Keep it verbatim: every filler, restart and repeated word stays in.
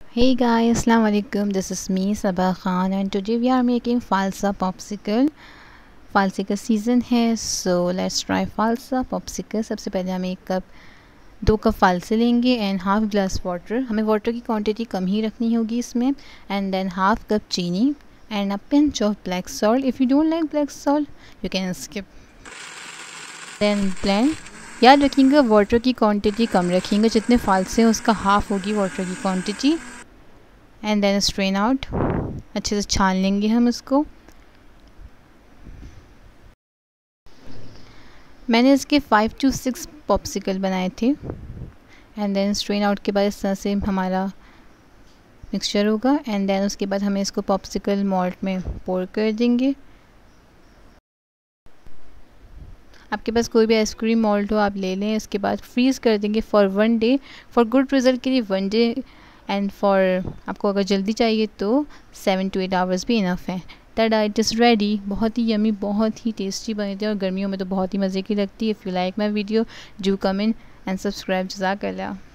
Hey guys, Assalamu alaikum. This is me Sabah Khan and today we are making falsa popsicle. फालसे का season है, so let's try phalsa popsicle. सबसे पहले हम एक cup दो cup फालसे लेंगे एंड हाफ ग्लास वाटर। हमें वाटर की क्वांटिटी कम ही रखनी होगी इसमें। एंड देन हाफ कप चीनी and a pinch of black salt. If you don't like black salt you can skip. Then blend. याद रखिएगा वाटर की क्वांटिटी कम रखिएगा, जितने फालसे हैं उसका हाफ होगी वाटर की quantity. And then strain out. अच्छे से छान लेंगे हम इसको। मैंने इसके फ़ाइव टू सिक्स पॉप्सिकल बनाए थे। एंड देन स्ट्रेन आउट के बाद इस तरह से हमारा मिक्सचर होगा। एंड देन उसके बाद हमें इसको पॉप्सिकल मोल्ड में पोर कर देंगे। आपके पास कोई भी आइसक्रीम मोल्ड हो आप ले लें। इसके बाद फ्रीज़ कर देंगे for one day. For good result के लिए वन डे एंड फॉर आपको अगर जल्दी चाहिए तो सेवन टू एट आवर्स भी इनफ है। The diet is ready. बहुत ही यमी, बहुत ही टेस्टी बनी थी और गर्मियों में तो बहुत ही मज़े की लगती है। If you like my video do come in and subscribe. जज़ाकल्लाह।